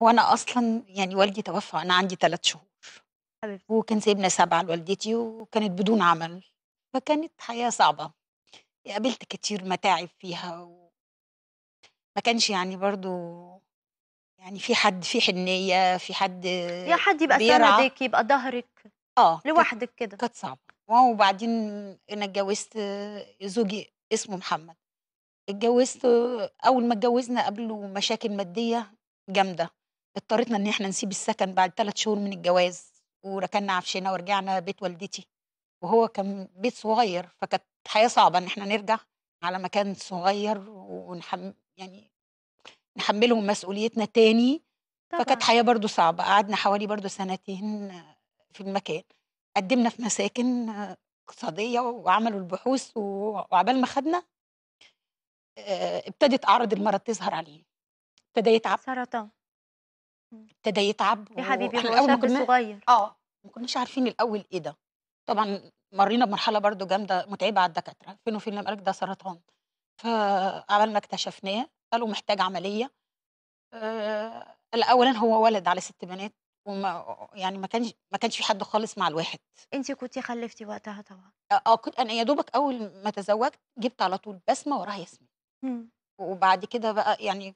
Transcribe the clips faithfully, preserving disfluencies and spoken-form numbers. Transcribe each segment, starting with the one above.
هو أنا أصلًا يعني والدي توفى وأنا عندي تلات شهور، حبيبتي. وكان سايبنا سبعة لوالدتي وكانت بدون عمل، فكانت حياة صعبة، قابلت كتير متاعب فيها و ما كانش يعني برضه يعني في حد في حنيّة، في حد يا حد يبقى بيرعى. سندِك، يبقى ضهرِك، آه، كانت لوحدِك كده. كانت صعبة. وبعدين أنا اتجوّزت زوجي اسمه محمد، اتجوّزت أول ما اتجوّزنا قابله مشاكل مادية جامدة، اضطريتنا إن إحنا نسيب السكن بعد تلات شهور من الجواز، وركننا عفشنا ورجعنا بيت والدتي، وهو كان بيت صغير، فكانت حياة صعبة إن إحنا نرجع على مكان صغير ونحم يعني نحمّلهم مسؤوليتنا تاني، فكانت طبعًا. حياة برضه صعبة، قعدنا حوالي برضه سنتين في المكان، قدّمنا في مساكن اقتصادية وعملوا البحوث و وعقبال ما خدنا آآ ابتدت أعراض المرض تظهر عليه، ابتدى يتعب، سرطان. إمم. ابتدى يتعب يا حبيبي وإحنا هو الأول ما شاب كنا صغير. آه، ما كناش عارفين الأول إيه ده، طبعًا مرّينا بمرحلة برضه جامدة متعبة على الدكاترة، فين وفين لمّا قالوا لِك ده سرطان، فعقبال ما اكتشفناه قالوا محتاج عملية. آآ لأ أولًا هو ولد على ست بنات وما يعني ما كانش ما كانش في حد خالص مع الواحد. أنتِ كنتِ خلّفتِ وقتها طبعًا. أ آه كنت أنا يا دوبك أول ما تزوجت جِبت على طول بسمة وراها ياسمين، إمم. وبعد كده بقى يعني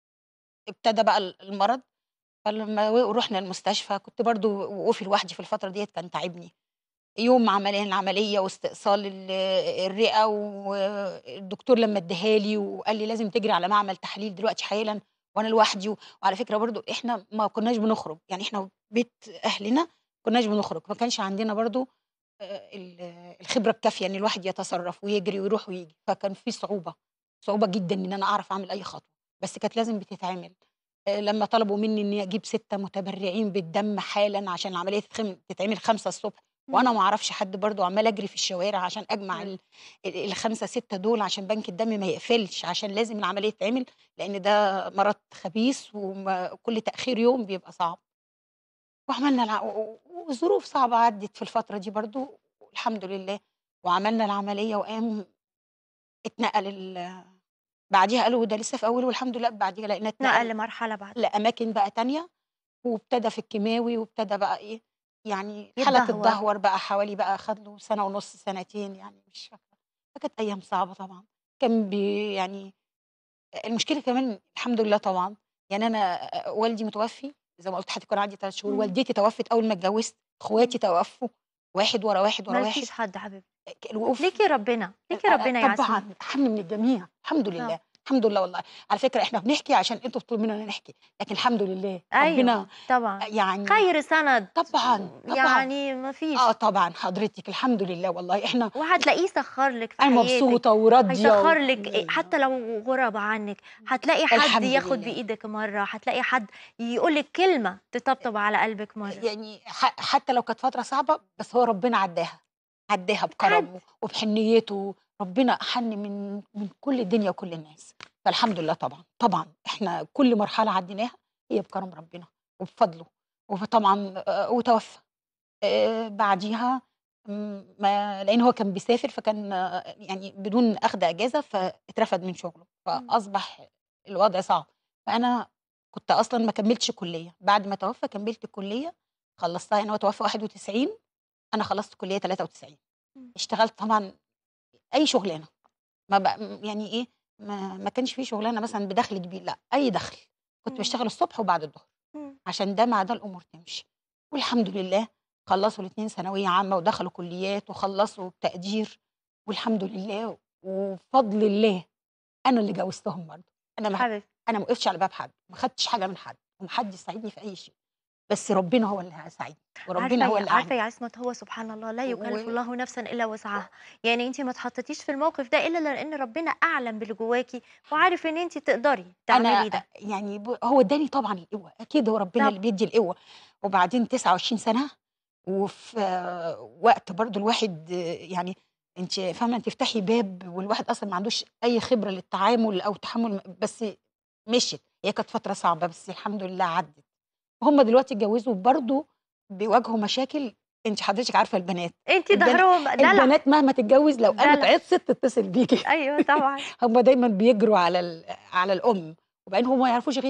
ابتدى بقى ال المرض، فلمّا و رُحنا المستشفى كنت برضه وقوفي لوحدي في الفترة ديّة كان تاعبني، يوم عملية العملية واستئصال ال الرئة والدكتور لمّا ادّاها لي وقال لي: "لازم تجري على معمل تحاليل دلوقتي حالًا." وأنا لوحدي، وعلى فكرة برضه إحنا ما كناش بنخرج، يعني إحنا بيت أهلنا ما كناش بنخرج، ما كانش عندنا برضه آآ ال الخبرة الكافية إن الواحد يتصرّف ويجري ويروح وييجي، فكان في صعوبة، صعوبة جدًا إن أنا أعرف أعمل أي خطوة، بس كانت لازم بتتعمل. آآ لمّا طلبوا منّي إنّي أجيب ستة متبرعين بالدم حالًا عشان العملية تتخم تتعمل خمسة ص وأنا إمم. ما أعرفش حد برضه وعمّالة أجري في الشوارع عشان أجمع حبيبتي. ال ال ال5، ستة دول عشان بنك الدم ما يقفلش، عشان لازم العملية تتعمل، لإن ده مرض خبيث وما كل تأخير يوم بيبقى صعب. وعملنا الع و و وظروف صعبة عدِّت في الفترة دي برضه والحمد لله، وعملنا العملية وقام اتنقل ال بعديها قالوا ده لسه في أوله والحمد لله بعديها لقيناه اتنقل اتنقل لمرحلة بعدها. لأماكن بقى تانية، وابتدى في الكيماوي وابتدى بقى إيه، يعني الحالة يتدهور. تتدهور بقى حوالي بقى خَد له سَنة ونُص، سنتين يعني مش فاكرة، فكانت أيام صعبة طبعًا. كان بي يعني المشكلة كمان الحمد لله طبعًا، يعني أنا والدي متوفّي زي ما قُلت لحضرتِك وأنا عندي تلات شهور، إمم. والدتي توفّت أول ما اتجوّزت، إمم. اخواتي توفّوا واحد ورا واحد ورا ما واحد، لكيش حد حبيبتي. ك الوقوف ليكِ ربنا، أ ليكِ أ ربنا يا عصمت. طبعًا أحَن من الجميع، الحمد آه. لله، الحمد لله والله. على فكرة إحنا بنحكي عشان أنتم بتطلبوا مننا نحكي، لكن الحمد لله ربنا أيوه طبعًا. يعني خير سَنَد. طبعًا، طبعًا. يعني ما آه فيش. طبعًا حضرتِك الحمد لله والله إحنا وهتلاقيه سخّر لِك في أنا حياتِك، مبسوطة وراضية و هيسخّر لِك آآ حتى لو غُربا عنِّك، هتلاقي حد الحمد ياخد لله. بإيدِك مرّة، هتلاقي حد يقول لِك كلمة تطبطب على قلبِك مرّة. يعني ح حتى لو كانت فترة صعبة، بس هو ربنا عدّاها، عدّاها بتعدّي. بكرمه وبحنيّته، ربنا أحَن من من كل الدنيا وكل الناس، فالحمد لله طبعًا، طبعًا إحنا كل مرحلة عدّيناها هي بكرم ربنا وبفضله، وفطبعًا آآ وتوفّى. آآ بعديها إمم ما لإن هو كان بيسافر فكان آه، يعني بدون أخْد إجازة، فاترفد من شغله، إمم. فأصبح الوضع صعب. فأنا كنت أصلًا ما كمّلتش كُلّية، بعد ما توفّى كمّلت الكُلّية، خلّصتها يعني هو توفّى واحد وتسعين أنا خلّصت الكُلّية تلاتة وتسعين إمم. اشتغلت طبعًا أي شُغلانة، ما ب يعني إيه، ما ما كانش في شُغلانة مثلًا بدَخْل كبير لأ، أي دَخْل، كنت إمم. باشتغل الصبح وبعد الضهر. إمم. عشان ده مع ده الأمور تمشي، والحمد لله خلّصوا الاتنين ثانوية عامة ودخلوا كُلّيات وخلّصوا بتقدير والحمد لله، وبفضل الله أنا اللي جوّزتهم برضه، أنا ما حبيبتي. أنا ما وقفتش على باب حد، ما خدتش حاجة من حد، وما حدش ساعدني في أي شيء، بس ربنا هو اللي ه ساعدني، وربنا عارفة هو يا اللي عارفة أعانني. يا عصمت، هو سبحان الله لا يكلّف و الله نفسًا إلا وسعها. يعني أنتِ ما اتحطيتيش في الموقف ده إلا لإن ربنا أعلم باللي جواكِ وعارف إن أنتِ تقدري أنا تعملي أ ده. يعني ب هو ادّاني طبعًا القوة، أكيد هو ربنا اللي طبعًا. بيدّي القوة، وبعدين تسعة وعشرين سَنة وفي وقت برضه الواحد يعني أنتِ فاهمة تفتحي باب والواحد أصلًا ما عندوش أي خبرة للتعامل أو تحمُّل بس مشيت، هي كانت فترة صعبة بس الحمد لله عدِّت. وهُم دلوقتي اتجوّزوا برضه بيواجهوا مشاكل أنتِ حضرتِك عارفة البنات، أنتِ البنا ضهرهم دلع. البنات مهما تتجوّز لو قامت دلع. عطسِت تتصل بيكِ. أيوه طبعًا. هُم دايمًا بيجروا على ال على الأم، وبعدين هُم ما يعرفوش غيري،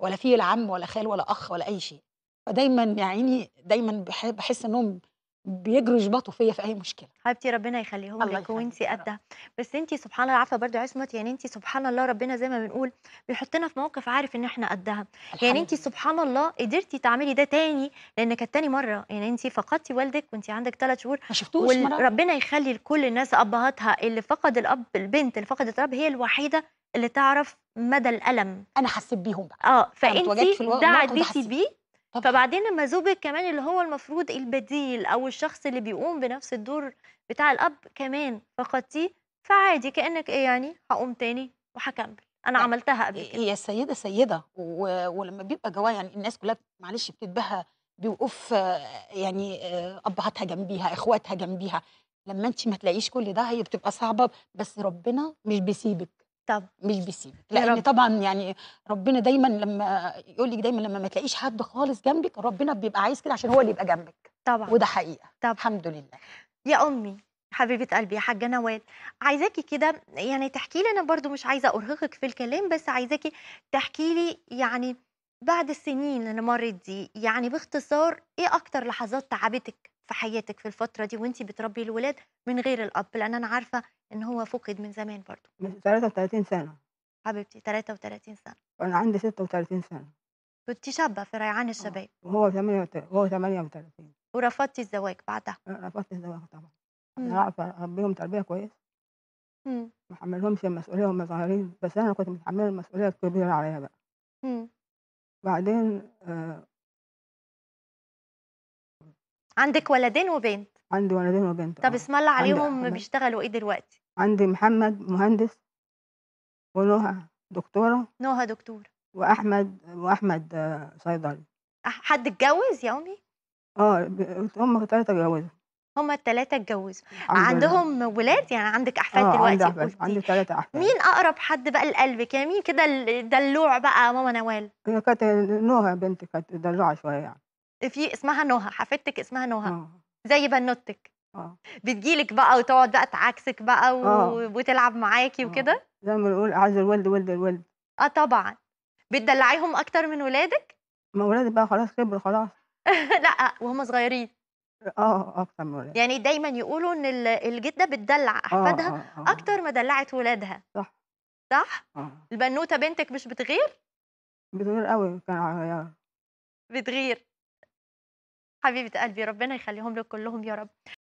ولا في لا عم ولا خال ولا أخ ولا أي شيء. فدايمًا يا عيني دايمًا باح باحس إنهم بيجروا يشبطوا فيّا في أي مشكلة. حبيبتي ربنا يخلّيهم الله لِك وأنتِ يخليك يا رب. قدّها. بس أنتِ سبحان الله عارفة برضه يا عصمت، يعني أنتِ سبحان الله ربنا زي ما بنقول بيحطّنا في موقف عارف إن إحنا قدّها. يعني الحمد أنتِ لله. سبحان الله قدرتِ تعملي ده تاني، لإن كانت تاني مرّة، يعني أنتِ فقدتِ والدِك وأنتِ عندِك ثلاث شهور، ما شفتوش وال مرّة ربنا يخلّي لكل الناس أبهاتها اللي فقد الأب البنت اللي فقدت الأب هي الوحيدة اللي تعرف مدى الألم. أنا حسّيت بيهم بقى. آه، أنا فأنتِ اتواجدت في الو ده الموقف ده عدّيتِ حسّيت. بيه، طبعًا. فبعدين لمّا زوجِك كمان اللي هو المفروض البديل أو الشخص اللي بيقوم بنفس الدور بتاع الأب كمان فقدتيه، فعادي كإنِّك إيه يعني هاقوم تاني وهاكمّل، أنا يعني عملتها قبل كده. هي السيدة سيدة و ولمّا بيبقى جواها يعني الناس كلّها معلش بتتباهى بوقوف يعني آآ أبهاتها جنبيها، إخواتها جنبيها. لمّا أنتِ ما تلاقيش كل ده هي بتبقى صعبة، بس ربنا مش بيسيبِك. طب مش بيسيبِك، يا لإن رب. طبعًا يعني ربنا دايمًا لمّا يقول لِك دايمًا لمّا ما تلاقيش حد خالص جنبِك، ربنا بيبقى عايز كده عشان هو اللي يبقى جنبِك، طبعًا. وده حقيقة، طب الحمد لله. يا أمي، حبيبة قلبي يا حاجة نوال، عايزاكِ كده يعني تحكي لي، أنا برضه مش عايزة أرهقِك في الكلام، بس عايزاكِ تحكي لي يعني بعد السنين اللي مرِّت دي، يعني باختصار إيه أكتر لحظات تعبتِك في حياتِك في الفترة دي وأنتِ بتربي الولاد من غير الأب؟ لأن أنا عارفة إن هو فُقِد من زمان برضه. من ثلاثة وثلاثين سنة، حبيبتي ثلاثة وثلاثين سنة، وأنا عندي ستة وثلاثين سنة. كنتِ شابة في ريعان آه، الشباب، وهو تمانية وت وهو ثمانية وثلاثين. ورفضتِ الزواج بعدها. أنا رفضت الزواج طبعًا، عشان إمم. أعرف أربيهم تربية كويسة، إمم. ما احمّلهمش المسؤولية وهُم صغيرين، بس أنا كنت متحمّلة المسؤولية الكبيرة عليّا بقى. إمم. بعدين آآ عندِك ولدين وبنت، عندي ولدين وبنت طب آه، اسم الله عندي عليهم أحمد بيشتغلوا إيه دلوقتي؟ عندي محمد مهندس، ونهى دكتورة، نُهى دكتورة. وأحمد وأحمد آه، صيدلي. أح حد اتجوّز يا أمي؟ آه، ب هُم التلاتة اتجوّزوا هُم الثلاثة اتجوّزوا، الحمد لله. عندهم ولاد؟ يعني عندِك أحفاد آه، عندي دلوقتي أحفاد، قُلتِ. عندي ثلاثة أحفاد. مين أقرب حد بقى لقلبِك؟ يعني مين كده ال الدلّوع بقى ماما نوال؟ هي كانت نهى بنتي كانت دلوعة شوية يعني. في اسمها نُهى، حفيدتِك اسمها نُهى، آه، زي بنوتِك، آه. بتيجي لِك بقى وتقعد بقى تعاكسِك بقى و آه، وتلعب معاكِ آه، وكده؟ زي ما بنقول أعز الولد ولد الولد. آه طبعًا، بتدلّعيهم أكتر من ولادِك؟ ما ولادي بقى خلاص كبروا خلاص. لأ، وهُم صغيرين. آه، أكتر من ولادي. يعني دايمًا يقولوا إن ال الجدة بتدلّع آه، أحفادها آه، آه، أكتر ما دلّعت ولادها، صح، صح؟ آه، البنوتة بنتِك مش بتغير؟ بتغير أوي كان على بتغير. حبيبة قلبي ربنا يخلّيهم لِك كلّهم يا رب.